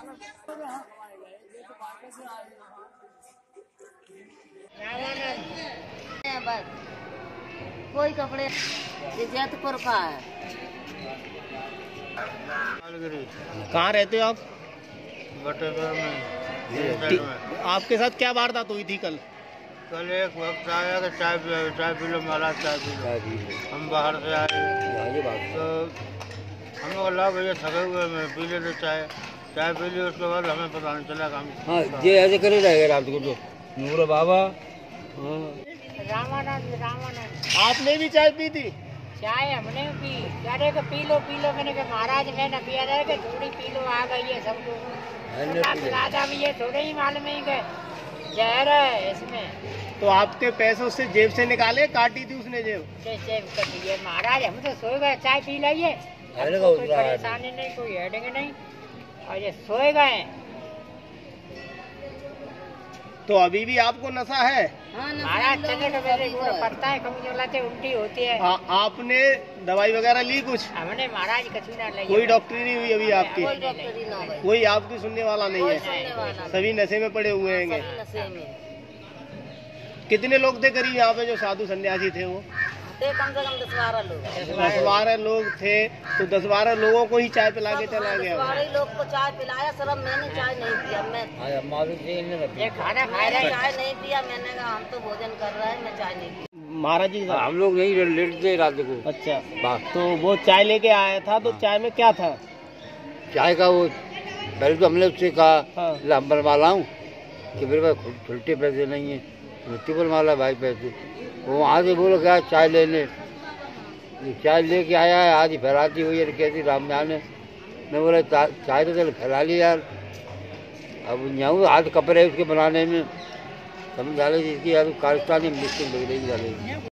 बस कोई कपड़े जैतपुर का है। कहाँ रहते हो आप? बटेश्वर में। आपके साथ क्या वारदात हुई थी कल? कल एक वक्त आया कि चाय पी लो महाराज, चाय पी लो। हम बाहर से आए तो हम लोग ला भैया थके हुए में पी लेते चाय पी ली। उसके बाद हमें पता नहीं चला हम। हाँ ये ऐसे करे रहेगा रात को तो नूर बाबा। रामानंद आपने भी चाय पी थी? चाय हमने पी, अरे के पी लो मैंने कहा महाराज मैं न पिया रहे कि थोड़ी पी लो, आ गई है सब लोग राजा भी ये थोड़े ही मालूम है कि जहर है इसमें। तो आपके पैसे उससे जेब से निकाले, काटी थी उसने जेब? जेब कटी है महाराज, हम तो सोए गए, चाय पी लाइए, कोई परेशानी नहीं, कोई हेडेंगे नहीं, और ये सोए गए। तो अभी भी आपको नशा है? महाराज चले तो मेरे को पड़ता है, कभी जो लाते उल्टी होती है। आपने दवाई वगैरह ली कुछ? हमने महाराज कछु ना ली। कोई डॉक्टरी नहीं हुई अभी आपकी? कोई आपकी सुनने वाला नहीं है, सभी नशे में पड़े हुए हैं। कितने लोग थे करीब यहाँ पे जो साधु सन्यासी थे? वो कम से कम 10-12 लोग। 10-12 लोग थे। तो 10-12 लोगों को ही चाय पिला के चला गया? 12 लोग को चाय पिलाया, सर मैंने चाय नहीं पिया, मैं खाना खा रहा, चाय नहीं पिया। मैंने कहा हम तो भोजन कर रहे हैं, मैं चाय नहीं पिया। महाराज जी हम लोग नहीं लेटते रात को। अच्छा, तो वो चाय लेके आया था, तो चाय में क्या था? चाय का वो पहले तो हमने उससे कहा हम बनवा लाऊं कि मेरे पास छुट्टे पैसे नहीं है, मृत्यु बनवा ला भाई पैसे। वो वहाँ से बोलो क्या चाय लेने, चाय लेके आया है, आज ही फैलाती हुई है कैसी राम जाने। मैं बोला चाय तो चल फैला ली यार, अब यहाँ हाथ कपड़े उसके बनाने में समझ डाले जिसकी यार कारस्तानी मिस्टेक लग रही डालेगी।